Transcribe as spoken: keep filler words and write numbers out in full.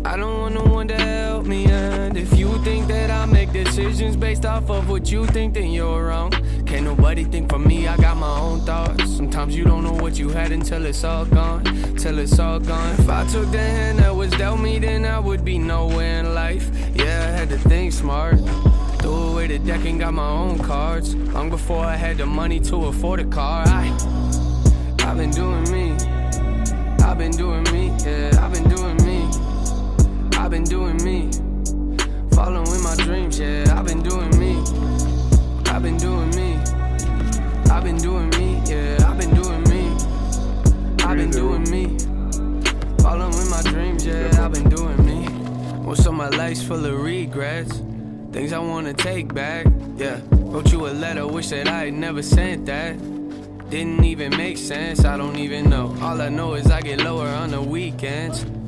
I don't want no one to help me, and if you think that I make decisions based off of what you think, then you're wrong. Can't nobody think for me, I got my own thoughts. Sometimes you don't know what you had until it's all gone, till it's all gone. If I took the hand that was dealt me, then I would be nowhere in life. Yeah, I had to think smart, threw away the deck and got my own cards. Long before I had the money to afford a car. I, I've been doing me, I've been doing me, yeah, I've been doing me. I've been doing me, following my dreams, yeah, I've been doing me. I've been doing me, I've been doing me, yeah, I've been doing me. I've been doing me, following my dreams, yeah, I've been doing me. Most of my life's full of regrets, things I wanna take back, yeah. Wrote you a letter, wish that I had never sent that. Didn't even make sense, I don't even know. All I know is I get lower on the weekends.